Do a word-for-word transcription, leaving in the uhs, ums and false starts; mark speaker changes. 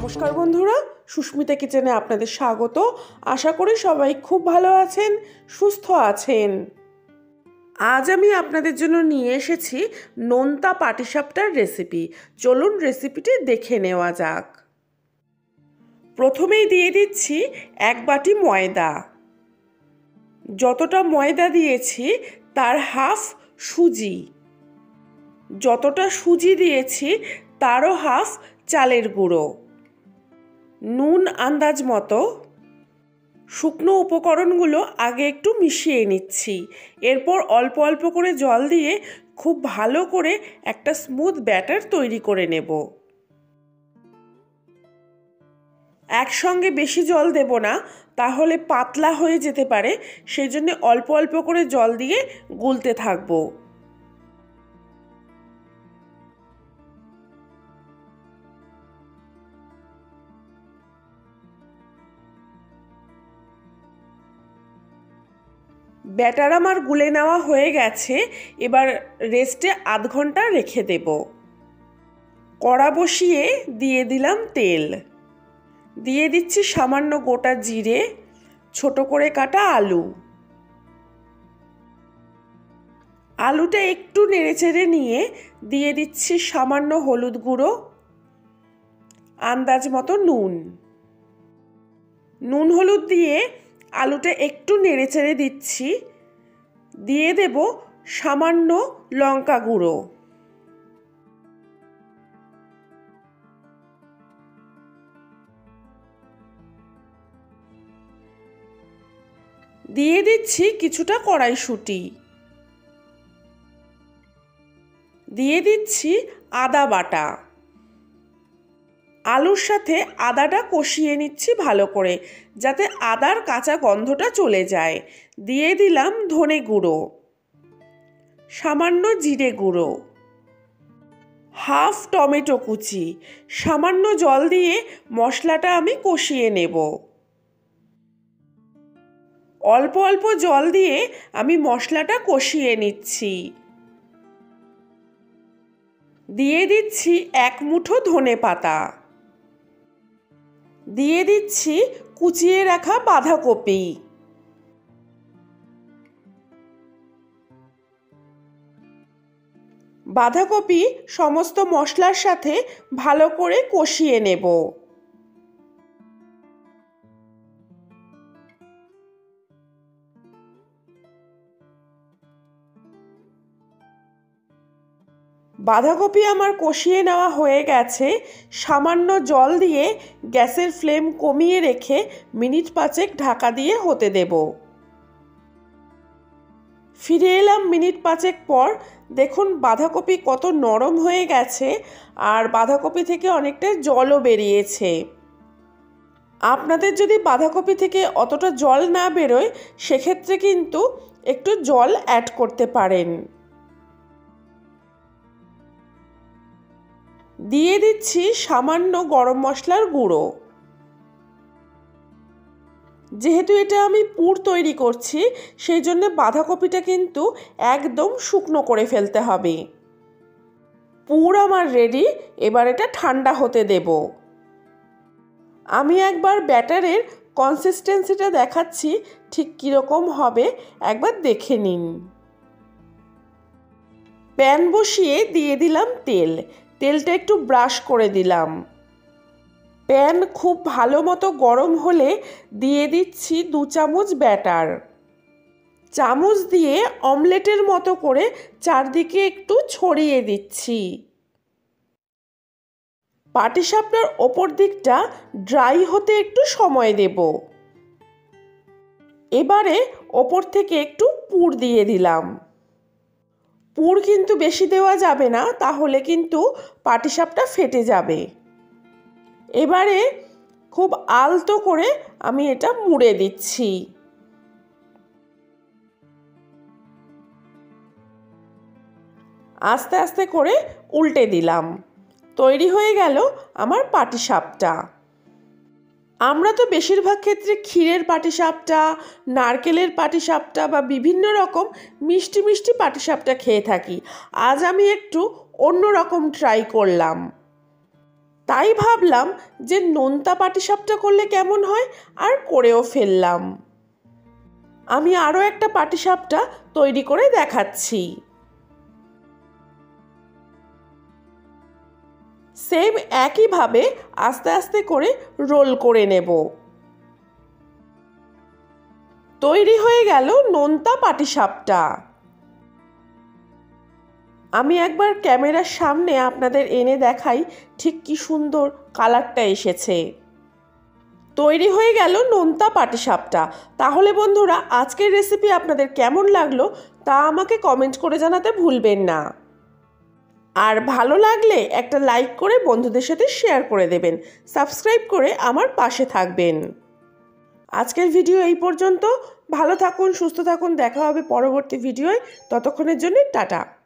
Speaker 1: নমস্কার বন্ধুরা, সুস্মিতা কিচেনে আপনাদের স্বাগত। আশা করি সবাই খুব ভালো আছেন, সুস্থ আছেন। আজ আমি আপনাদের জন্য নিয়ে এসেছি নোনতা পাটিসাপটার রেসিপি। চলুন রেসিপিটি দেখে নেওয়া যাক। প্রথমেই দিয়ে দিচ্ছি এক বাটি ময়দা। যতটা ময়দা দিয়েছি তার হাফ সুজি, যতটা সুজি দিয়েছি তারও হাফ চালের গুঁড়ো, নুন আন্দাজ মতো। শুকনো উপকরণগুলো আগে একটু মিশিয়ে নিচ্ছি, এরপর অল্প অল্প করে জল দিয়ে খুব ভালো করে একটা স্মুথ ব্যাটার তৈরি করে নেব। একসঙ্গে বেশি জল দেব না, তাহলে পাতলা হয়ে যেতে পারে, সেই জন্য অল্প অল্প করে জল দিয়ে গুলতে থাকবো। ব্যাটার আমার গুলে নেওয়া হয়ে গেছে, এবার রেস্টে আধ ঘন্টা রেখে দেব। কড়া বসিয়ে দিয়ে দিলাম তেল, দিয়ে দিচ্ছি সামান্য গোটা জিরে, ছোট করে কাটা আলু। আলুটা একটু নেড়েচেড়ে নিয়ে দিয়ে দিচ্ছি সামান্য হলুদ গুঁড়ো, আন্দাজ মতো নুন। নুন হলুদ দিয়ে আলুটা একটু নেড়েচেড়ে দিচ্ছি, দিয়ে দেব সামান্য লঙ্কা গুঁড়ো। দিয়ে দিচ্ছি কিছুটা কড়াইশুঁটি, দিয়ে দিচ্ছি আদা বাটা। আলুর সাথে আদাটা কষিয়ে নিচ্ছি ভালো করে, যাতে আদার কাঁচা গন্ধটা চলে যায়। দিয়ে দিলাম ধনে গুঁড়ো, সামান্য জিরে গুঁড়ো, হাফ টমেটো কুচি। সামান্য জল দিয়ে মশলাটা আমি কষিয়ে নেব। অল্প অল্প জল দিয়ে আমি মশলাটা কষিয়ে নিচ্ছি। দিয়ে দিচ্ছি এক মুঠো ধনে পাতা, দিয়ে দিচ্ছি কুচিয়ে রাখা বাঁধাকপি। বাঁধাকপি সমস্ত মশলার সাথে ভালো করে কষিয়ে নেব। বাঁধাকপি আমার কষিয়ে নেওয়া হয়ে গেছে। সামান্য জল দিয়ে গ্যাসের ফ্লেম কমিয়ে রেখে মিনিট পাঁচেক ঢাকা দিয়ে হতে দেব। ফিরে এলাম মিনিট পাঁচেক পর। দেখুন বাঁধাকপি কত নরম হয়ে গেছে, আর বাঁধাকপি থেকে অনেকটা জলও বেরিয়েছে। আপনাদের যদি বাঁধাকপি থেকে অতটা জল না বেরোয়, সেক্ষেত্রে কিন্তু একটু জল অ্যাড করতে পারেন। দিয়ে দিচ্ছি সামান্য গরম মশলার গুঁড়ো। যেহেতু এটা আমি পুর তৈরি করছি, সেই জন্য বাঁধাকপিটা কিন্তু একদম শুকনো করে ফেলতে হবে। পুর আমার রেডি, এবার এটা ঠান্ডা হতে দেব। আমি একবার ব্যাটারের কনসিস্টেন্সিটা দেখাচ্ছি, ঠিক কীরকম হবে একবার দেখে নিন। প্যান বসিয়ে দিয়ে দিলাম তেল, তেলটা একটু ব্রাশ করে দিলাম। প্যান খুব ভালো মতো গরম হলে দিয়ে দিচ্ছি দু চামচ ব্যাটার। চামচ দিয়ে অমলেটের মতো করে চারদিকে একটু ছড়িয়ে দিচ্ছি। পাটিসাপটার ওপর দিকটা ড্রাই হতে একটু সময় দেব। এবারে ওপর থেকে একটু পুর দিয়ে দিলাম। পুর কিন্তু বেশি দেওয়া যাবে না, তাহলে কিন্তু পাটিসাপটা ফেটে যাবে। এবারে খুব আলতো করে আমি এটা মুড়ে দিচ্ছি। আস্তে আস্তে করে উল্টে দিলাম। তৈরি হয়ে গেল আমার পাটিসাপটা। আমরা তো বেশিরভাগ ক্ষেত্রে ক্ষীরের পাটিসাপটা, নারকেলের পাটিসাপটা বা বিভিন্ন রকম মিষ্টি মিষ্টি পাটিসাপটা খেয়ে থাকি। আজ আমি একটু অন্য রকম ট্রাই করলাম। তাই ভাবলাম যে নোনতা পাটিসাপটা করলে কেমন হয়, আর করেও ফেললাম। আমি আরও একটা পাটিসাপটা তৈরি করে দেখাচ্ছি। সেম একইভাবে আস্তে আস্তে করে রোল করে নেব। তৈরি হয়ে গেল নোনতা পাটিসাপটা। আমি একবার ক্যামেরার সামনে আপনাদের এনে দেখাই ঠিক কি সুন্দর কালারটা এসেছে। তৈরি হয়ে গেল নোনতা পাটিসাপটা। তাহলে বন্ধুরা, আজকের রেসিপি আপনাদের কেমন লাগলো তা আমাকে কমেন্ট করে জানাতে ভুলবেন না। আর ভালো লাগলে একটা লাইক করে বন্ধুদের সাথে শেয়ার করে দেবেন। সাবস্ক্রাইব করে আমার পাশে থাকবেন। আজকের ভিডিও এই পর্যন্ত। ভালো থাকুন, সুস্থ থাকুন। দেখা হবে পরবর্তী ভিডিওয়। ততক্ষণের জন্য টাটা।